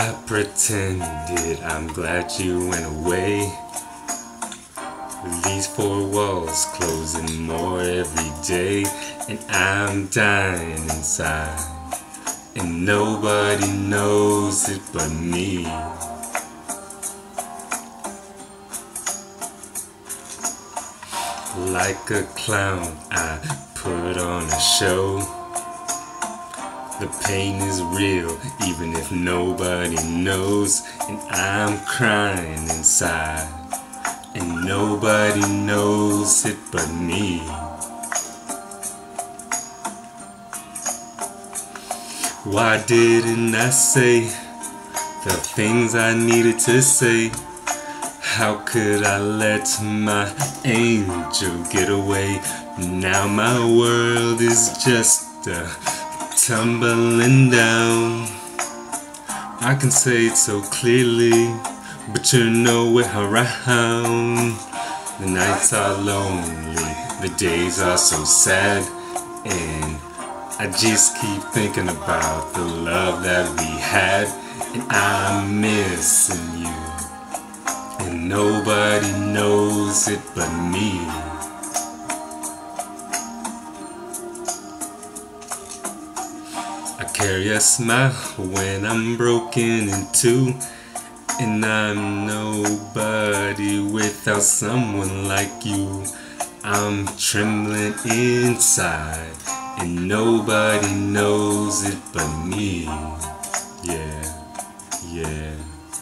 I pretended I'm glad you went away. These four walls closing more every day, and I'm dying inside, and nobody knows it but me. Like a clown, I put on a show. The pain is real, even if nobody knows, and I'm crying inside, and nobody knows it but me. Why didn't I say the things I needed to say? How could I let my angel get away? Now my world is just tumbling down. I can say it so clearly, but you're nowhere around. The nights are lonely, the days are so sad, and I just keep thinking about the love that we had, and I'm missing you, and nobody knows it but me. I carry a smile when I'm broken in two, and I'm nobody without someone like you. I'm trembling inside, and nobody knows it but me. Yeah, yeah.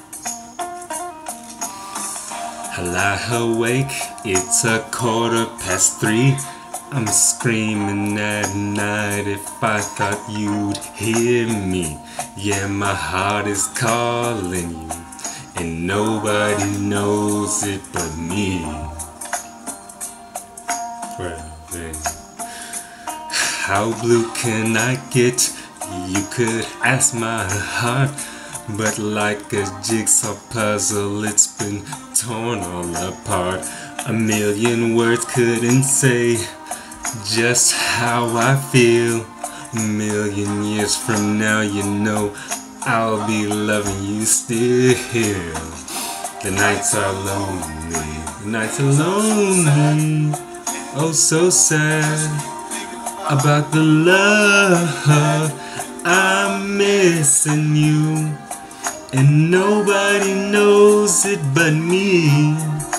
I lie awake, it's 3:15. I'm screaming at night if I thought you'd hear me. Yeah, my heart is calling you, and nobody knows it but me. Well, then, how blue can I get? You could ask my heart, but like a jigsaw puzzle, it's been torn all apart. A million words couldn't say just how I feel. A million years from now, you know, I'll be loving you still. The nights are lonely, the nights are lonely, oh so sad, about the love I'm missing you, and nobody knows it but me.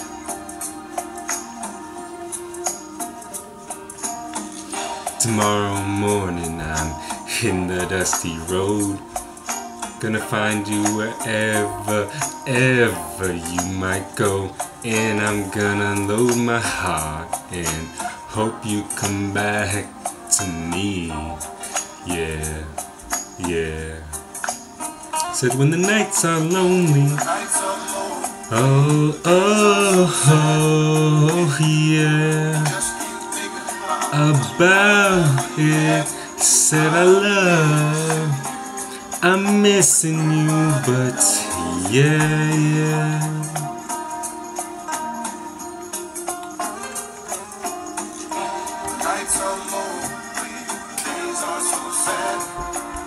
Tomorrow morning I'm hitting the dusty road, gonna find you wherever you might go, and I'm gonna load my heart and hope you come back to me. Yeah, yeah. Said when the nights are lonely, oh, oh, oh, yeah. About it, said I love, I'm missing you, but yeah, yeah. Nights are lonely, days are so sad.